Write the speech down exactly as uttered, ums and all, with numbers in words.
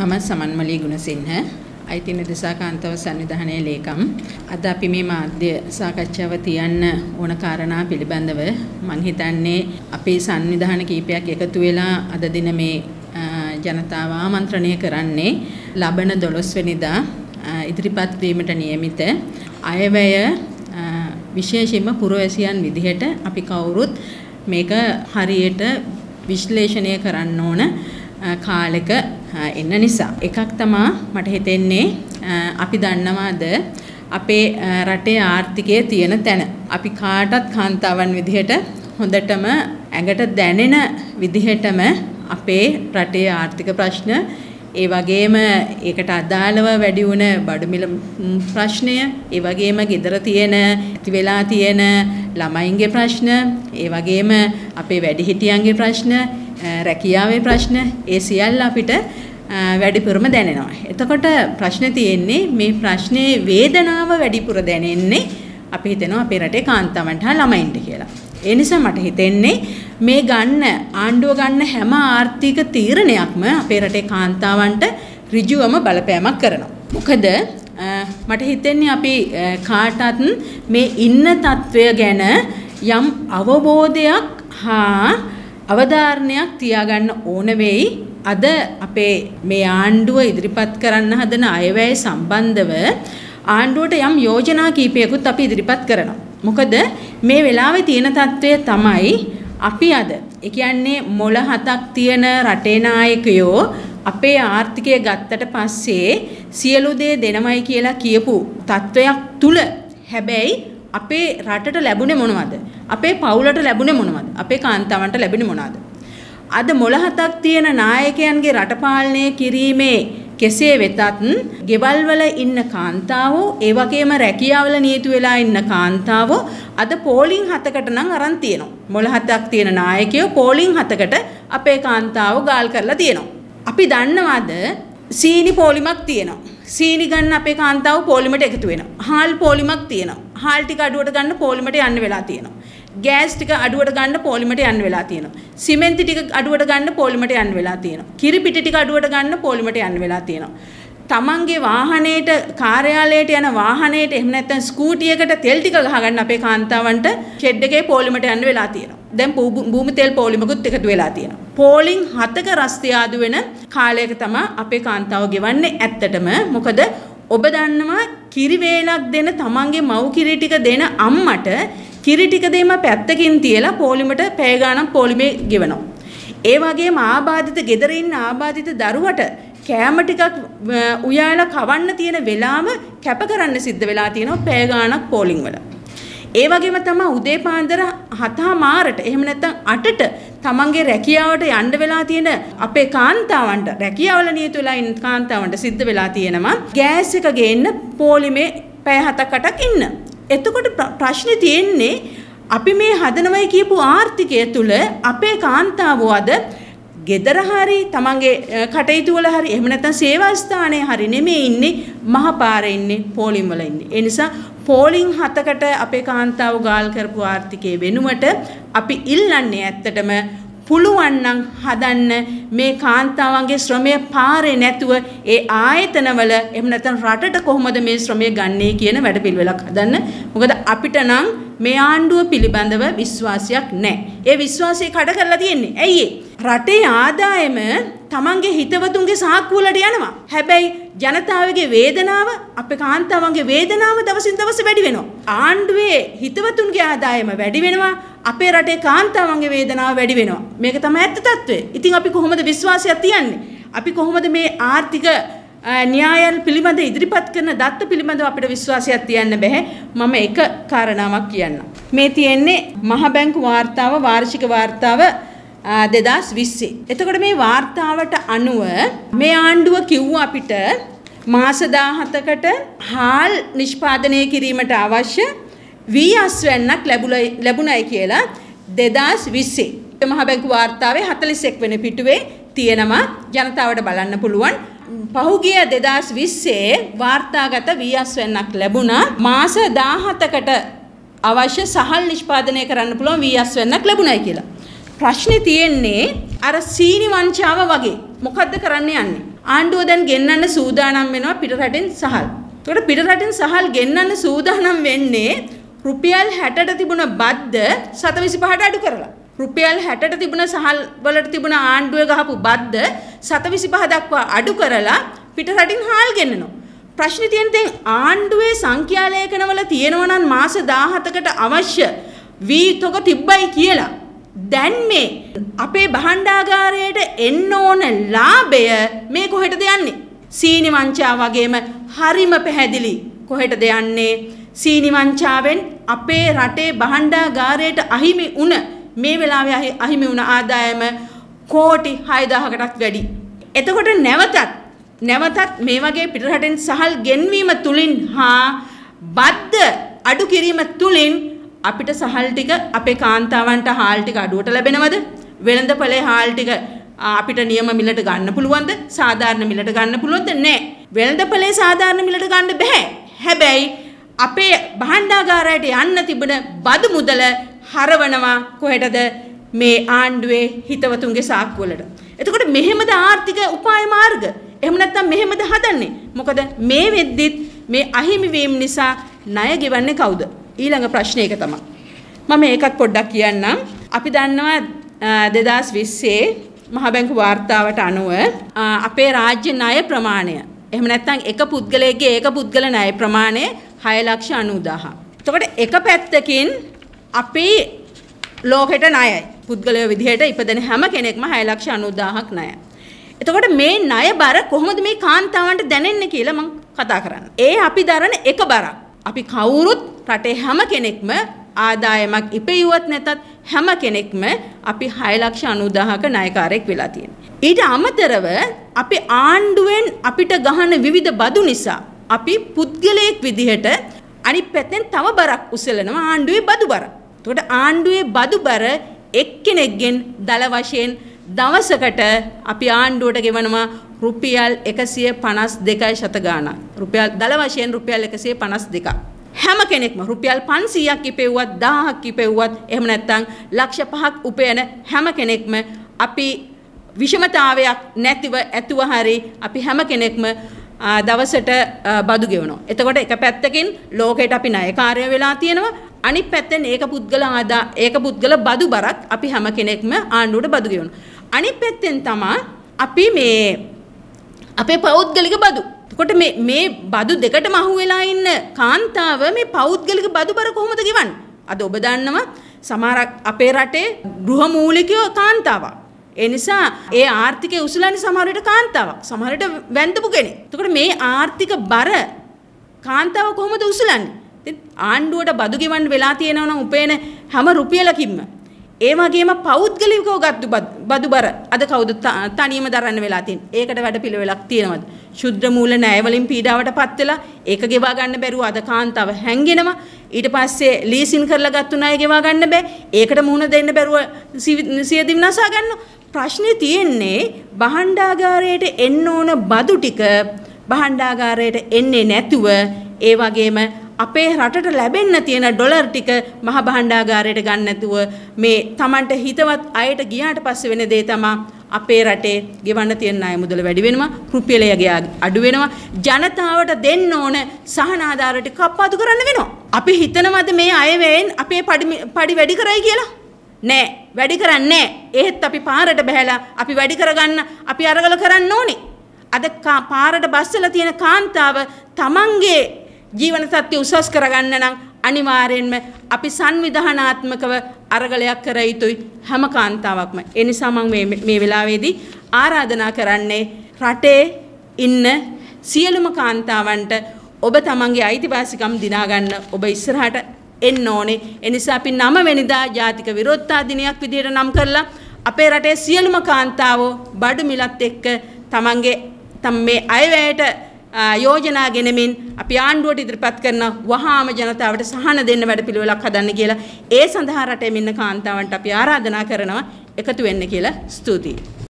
මම සමන්මලී ගුණසිංහ අයිති නිර්දේශකාන්තව සංවිධානයේ ලේකම්. අද අපි මේ මාධ්‍ය සාකච්ඡාව තියන්න ඕන කාරණා පිළිබඳව මම හිතන්නේ අපේ සංවිධාන කීපයක් එකතු වෙලා අද දින මේ ජනතාව ආමන්ත්‍රණය කරන්නේ ලබන දොළොස් වෙනිදා ඉදිරිපත් වීමට නියමිත අයවැය විශේෂයෙන්ම පුරවැසියන් විදිහට අපි කවුරුත් මේක හරියට විශ්ලේෂණය කරන්න ඕන කාලෙක එන්න නිසා. එකක් තමයි මට හිතෙන්නේ අපි දන්නවාද අපේ රටේ ආර්ථිකයේ තියෙන තැන. අපි කාටත් කාන්තාවන් විදිහට හොඳටම ඇඟට දැනෙන විදිහටම අපේ රටේ ආර්ථික ප්‍රශ්න, ඒ වගේම ඒකට අදාළව වැඩි වුණ බඩු මිල ප්‍රශ්නය, ඒ වගේම ගෙදර තියෙන ඇති වෙලා තියෙන ළමයින්ගේ ප්‍රශ්න, ඒ වගේම අපේ වැඩිහිටියන්ගේ ප්‍රශ්න, රැකියාවේ ප්‍රශ්න, ඒ සියල්ල අපිට වැඩිපුරම දැනෙනවා. එතකොට ප්‍රශ්නේ තියෙන්නේ මේ ප්‍රශ්නේ වේදනාව වැඩිපුර දැනෙන්නේ අපි හිතනවා අපේ රටේ කාන්තාවන්ට හා ළමයින්ට කියලා. ඒ නිසා මට හිතෙන්නේ මේ ගන්න ආණ්ඩුව ගන්න හැම ආර්ථික තීරණයක්ම අපේ රටේ කාන්තාවන්ට ඍජුවම බලපෑමක් කරනවා. මොකද මට හිතෙන්නේ අපි කාටත් මේ ඉන්න තත්වය ගැන යම් අවබෝධයක් හා අවධාරණයක් තියාගන්න ඕන වෙයි. අද අපේ මේ ආණ්ඩුව ඉදිරිපත් කරන්න හදන අයවැය සම්බන්ධව ආණ්ඩුවට යම් යෝජනා කීපයකුත් අපි ඉදිරිපත් කරනවා. මොකද මේ වෙලාවේ තියෙන තත්වය තමයි අපි අද ඒ කියන්නේ මොළ හතක් තියෙන රටේ නායකයෝ අපේ ආර්ථිකය ගත්තට පස්සේ සියලු දේ දෙනමයි කියලා කියපු තත්වයක් තුල හැබැයි අපේ රටට ලැබුණේ මොනවද? අපේ පවුලට ලැබුණේ මොනවද? අපේ කාන්තාවන්ට ලැබුණේ මොනවද? අද මොළ හතක් තියෙන නායකයන්ගේ රට පාලනය කිරීමේ කෙසේ වෙතත් ගෙවල් වල ඉන්න කාන්තාවෝ, ඒ වගේම රැකියාවල නියුතු වෙලා ඉන්න කාන්තාවෝ අද පෝලිං හතකට නම් අරන් තියෙනවා. මොළ හතක් තියෙන නායකයෝ පෝලිං හතකට අපේ කාන්තාවෝ ගාල් කරලා තියෙනවා. අපි දන්නවද සීනි පෝලිමක් තියෙනවා. සීනි ගන්න අපේ කාන්තාවෝ පෝලිමට එකතු වෙනවා. හාල් පෝලිමක් තියෙනවා. හාල් ටික අඩුවට ගන්න පෝලිමට යන්න වෙලා තියෙනවා. ගෑස් ටික අඩුවට ගන්න පොලිමට යන්න වෙලා තියෙනවා. සිමෙන්ති ටික අඩුවට ගන්න පොලිමට යන්න වෙලා තියෙනවා. කිරි පිටි ටික අඩුවට ගන්න පොලිමට යන්න වෙලා තියෙනවා. තමන්ගේ වාහනේට, කාර්යාලයට යන වාහනේට එහෙම නැත්නම් ස්කූටියකට තෙල් ටික ගහගන්න අපේ කාන්තාවන්ට ෂෙඩ් එකේ පොලිමට යන්න වෙලා තියෙනවා. දැන් භූමි තෙල් පොලිමකුත් එකතු වෙලා තියෙනවා. පෝලිං හතක රස්තිය ආදු වෙන කාලයක තමයි අපේ කාන්තාව ගෙවන්නේ ඇත්තටම. මොකද ඔබ දන්නවා කිරි වේලක් දෙන තමන්ගේ මව් කිරි ටික දෙන අම්මට කිරි ටික දෙම පැත්තකින් තියලා පොලිමට පැය ගාණක් පොලිමේ ගෙවනවා. ඒ වගේම ආබාධිත ගෙදර ඉන්න ආබාධිත දරුවට කෑම ටිකක් උයාලා කවන්න තියෙන වෙලාව කැප කරන්න සිද්ධ වෙලා තියෙනවා පැය ගාණක් පොලිං වල. ඒ වගේම තමයි උදේ පාන්දර හතහා මාරට එහෙම නැත්නම් අටට තමන්ගේ රැකියාවට යන්න වෙලා තියෙන අපේ කාන්තාවන්ට, රැකියාවල නියුතු වෙලා ඉන්න කාන්තාවන්ට සිද්ධ වෙලා තියෙනවා ගෑස් එක ගේන්න පොලිමේ පැය හතක් අටක් ඉන්න. එතකොට ප්‍රශ්නේ තියෙන්නේ අපි මේ හදනවයි කියපු ආර්ථිකය තුල අපේ කාන්තාවෝ අද ගෙදර හරි තමන්ගේ කටයුතු වල හරි එහෙම නැත්නම් සේවා ස්ථානයේ හරි නෙමෙයි ඉන්නේ, මහපාරේ ඉන්නේ, පෝලිම් වල ඉන්නේ. ඒ නිසා පෝලිං හතකට අපේ කාන්තාව ගාල් කරපු ආර්ථිකයේ වෙනුවට අපි ඉල්ලන්නේ ඇත්තටම පුළුවන් නම් හදන්න මේ කාන්තාවන්ගේ ශ්‍රමය පාරේ නැතුව ඒ ආයතනවල එහෙම නැත්නම් රටට කොහොමද මේ ශ්‍රමය ගන්නේ කියන වැඩපිළිවෙලක් හදන්න. මොකද අපිට නම් මේ ආණ්ඩුව පිළිබඳව විශ්වාසයක් නැහැ. ඒ විශ්වාසය කඩ කරලා තියෙන්නේ. ඇයි රටේ ආදායම තමන්ගේ හිතවතුන්ගේ සාක්කුව වලට යනවා. හැබැයි ජනතාවගේ වේදනාව, අපේ කාන්තාවන්ගේ වේදනාව දවසින් දවස වැඩි වෙනවා. ආණ්ඩුවේ හිතවතුන්ගේ ආදායම වැඩි වෙනවා. අපේ රටේ කාන්තාවන්ගේ වේදනාව වැඩි වෙනවා. මේක තමයි ඇත්ත తත්වය. ඉතින් අපි කොහොමද විශ්වාසයක් තියන්නේ? අපි කොහොමද මේ ආර්ථික න්‍යායල් පිළිබඳ ඉදිරිපත් කරන දත්ත පිළිබඳව අපිට විශ්වාසයක් තියන්න බෑ. මම එක කාරණාවක් කියන්නම්. මේ තියෙන්නේ මහ බැංකු වාර්තාව, වාර්ෂික වාර්තාව දෙදාස් විස්සේ. එතකොට මේ වාර්තාවට අනුව මේ ආණ්ඩුව කිව්වා අපිට මාස දාහතකට හාල් නිෂ්පාදනය කිරීමට අවශ්‍ය වී අස්වැන්නක් ලැබුණයි කියලා දෙදාස් විස්සේ. මහ බැංකු වාර්තාවේ හතළිස් එක් වෙනි පිටුවේ තියෙනවා, ජනතාවට බලන්න පුළුවන්. පහුගිය දෙදාස් විස්සේ වාර්තාගත වී අස්වැන්නක් ලැබුණා. මාස දාහතකට අවශ්‍ය සහල් නිෂ්පාදනය කරන්න පුළුවන් වී අස්වැන්නක් ලැබුණයි කියලා. ප්‍රශ්නේ තියෙන්නේ අර සීනි වංචාව වගේ. මොකද්ද කරන්න යන්නේ? ආණ්ඩුව දැන් ගෙන්නන්න සූදානම් වෙනවා පිටරටින් සහල්. ඒකට පිටරටින් සහල් ගෙන්නන්න සූදානම් වෙන්නේ රුපියල් හැටට තිබුණ බද්ද සත විසිපහට අඩු කරලා. රුපියල් හැටට තිබුණ සහල් වලට තිබුණ ආණ්ඩුවේ ගහපු බද්ද සත විසිපහ දක්වා අඩු කරලා පිටරටින් හාල් ගෙන්නනවා. ප්‍රශ්නේ තියෙන්නේ දැන් ආණ්ඩුවේ සංඛ්‍යා ලේඛනවල තියෙනවා නම් මාස දාහතකට අවශ්‍ය වී තොග තිබ්බයි කියලා. දැන් මේ අපේ භාණ්ඩාගාරයට එන්න ඕන ලාභය මේ කොහෙටද යන්නේ? සීනි වංචාව වගේම හරිම පැහැදිලි. කොහෙටද යන්නේ? සීනි වංචාවෙන් අපේ රටේ භාණ්ඩාගාරයට අහිමි වුණ මේ වෙලාවේ අහිමි වුණ ආදායම කෝටි හයදාහකටත් වැඩි. එතකොට නැවතත් නැවතත් මේ වගේ පිටරටින් සහල් ගෙන්වීම තුලින් හා බද්ද අඩු කිරීම තුලින් අපිට සහල් ටික අපේ කාන්තාවන්ට හාල් ටික අඩුවට ලැබෙනවද? වෙළඳපොලේ හාල් ටික අපිට නියම මිලට ගන්න පුළුවන්ද? සාධාරණ මිලට ගන්න පුළුවන්ද? නැහැ. වෙළඳපොලේ සාධාරණ මිලට ගන්න බෑ. හැබැයි අපේ භාණ්ඩාගාරයට යන්න තිබුණ බදු මුදල හරවනවා කොහෙටද? මේ ආණ්ඩුවේ හිතවතුන්ගේ සාක්කු වලට. එතකොට මෙහෙමද ආර්ථික උපාය මාර්ග? එහෙම නැත්නම් මෙහෙමද හදන්නේ? මොකද මේ වෙද්දිත් මේ අහිමි වීම නිසා ණය ගෙවන්නේ කවුද? ඊළඟ ප්‍රශ්නේ එක තමයි. මම ඒකත් පොඩ්ඩක් කියන්නම්. අපි දන්නවා දෙදාස් විස්සේ මහ බැංකු වාර්තාවට අනුව අපේ රාජ්‍ය ණය ප්‍රමාණය එහෙම නැත්නම් එක පුද්ගලයෙක්ගේ ඒක පුද්ගල ණය ප්‍රමාණය හය ලක්ෂ අනූදාහක්. එතකොට එක පැත්තකින් අපි ලෝකෙට ණයයි. පුද්ගලයෝ විදිහට ඉපදෙන හැම කෙනෙක්ම හය ලක්ෂ අනූදාහක් ණයයි. එතකොට මේ ණය බර කොහොමද මේ කාන්තාවන්ට දැනෙන්නේ කියලා මම කතා කරන්නේ. ඒ අපි දරන එක බරක්. අපි කවුරුත් රටේ හැම කෙනෙක්ම ආදායමක් ඉපෙයුවත් නැතත් හැම කෙනෙක්ම අපි හය ලක්ෂ අනූදාහක ණයකාරයෙක් වෙලා තියෙනවා. ඊට අමතරව අපි ආණ්ඩුවෙන් අපිට ගහන විවිධ බදු නිසා අපි පුද්ගලයෙක් විදිහට අනිත් පැත්තෙන් තව බරක් උසලනවා ආණ්ඩුවේ බදු බර. එතකොට ආණ්ඩුවේ බදු බර එක්කෙනෙක්ගෙන් දල වශයෙන් දවසකට අපි ආණ්ඩුවට ගෙවනවා රුපියල් එකසිය පනස් දෙකයි ශත ගාණක්. රුපියල් දල වශයෙන් රුපියල් එකසිය පනස් දෙකක්. හැම කෙනෙක්ම රුපියල් පන්සීයක් ඉපෙව්වත් දහයක් ඉපෙව්වත් එහෙම නැත්නම් ලක්ෂ පහක් උපයන හැම කෙනෙක්ම අපි විෂමතාවයක් නැතිව ඇතුව හරි අපි හැම කෙනෙක්ම දවසට බදු ගෙවනවා. එතකොට එක පැත්තකින් ලෝකයට අපි ණයකාරය වෙලා තියෙනවා. අනිත් පැත්තෙන් ඒක පුද්ගල ආදා ඒක පුද්ගල බදු බරක් අපි හැම කෙනෙක්ම ආණ්ඩුවට බදු ගෙවනවා. අනිත් පැත්තෙන් තමයි අපි මේ අපේ පෞද්ගලික බදු. එතකොට මේ මේ බදු දෙකටම අහු වෙලා ඉන්න කාන්තාව මේ පෞද්ගලික බදු බර කොහොමද ගෙවන්නේ? අද ඔබ දන්නවා සමහර අපේ රටේ ගෘහ මූලිකයෝ කාන්තාවක්. ඒ නිසා ඒ ආර්ථිකය උසුලන්නේ සමහර විට කාන්තාවක්. සමහර විට වැන්දපු කෙනෙක්. එතකොට මේ ආර්ථික බර කාන්තාව කොහොමද උසුලන්නේ? ඉතින් ආණ්ඩුවට බදු ගෙවන්න වෙලා තියෙනවා නම් උපයන හැම රුපියලකින්ම ඒ වගේම පෞද්ගලිකව ගත්තු බදු බර අද කවුද තනියම දරන්න වෙලා තියෙන්නේ? ඒකට වැඩ පිළිවෙලක් තියෙනවද? ශුද්ධ මූල ණය වලින් පීඩාවටපත් වෙලා ඒක ගෙවා ගන්න බැරුව අද කාන්තාව හැංගෙනවා. ඊට පස්සේ ලීසින් කරලා ගත්තු ණය ගෙවා ගන්න බෑ. ඒකට මුහුණ දෙන්න බැරුව සියදිවි නසා ගන්නවා. ප්‍රශ්නේ තියෙන්නේ භාණ්ඩාගාරයට එන්න ඕන බදු ටික භාණ්ඩාගාරයට එන්නේ නැතුව ඒ වගේම අපේ රටට ලැබෙන්න තියෙන ඩොලර් ටික මහ භාණ්ඩාගාරයට ගන්න නැතුව මේ Tamanට හිතවත් අයට ගියාට පස්සේ වෙන දේ තමයි අපේ රටේ ගෙවන්න තියෙන ණය මුදල වැඩි වෙනවා, රුපියලය අඩු වෙනවා, ජනතාවට දෙන්න ඕන සහන ආධාර ටික කප්පාදු කරන්න වෙනවා. අපි හිතනවද මේ අයවැයෙන් අපේ පඩි වැඩි කරයි කියලා? නෑ, වැඩි කරන්නේ නෑ. එහෙත් අපි පාරට බහැලා අපි වැඩි කරගන්න අපි අරගල කරන්න ඕනේ. අද පාරට බස්සලා තියෙන කාන්තාව Tamanගේ ජීවන තත්ත්වය උසස් කරගන්න නම් අනිවාර්යෙන්ම අපි සංවිධානාත්මකව අරගලයක් කර යුතුයි හැම කාන්තාවක්ම. ඒ නිසා මම මේ මේ වෙලාවේදී ආරාධනා කරන්නේ රටේ ඉන්න සියලුම කාන්තාවන්ට ඔබ තමන්ගේ අයිතිවාසිකම් දිනා ගන්න ඔබ ඉස්සරහට එන්න ඕනේ. ඒ නිසා අපි නව වෙනිදා ජාතික විරෝධතා දිනයක් විදිහට නම් කරලා අපේ රටේ සියලුම කාන්තාවෝ බඩු මිලත් එක්ක තමන්ගේ තම මේ අයවැයට යෝජනා ගෙනමින් අපි ආණ්ඩුවට ඉදිරිපත් කරන වහාම ජනතාවට සහන දෙන්න වැඩපිළිවෙලක් හදන්න කියලා ඒ සඳහා රටේ ඉන්න කාන්තාවන්ට අපි ආරාධනා කරනවා එකතු වෙන්න කියලා. ස්තුතියි.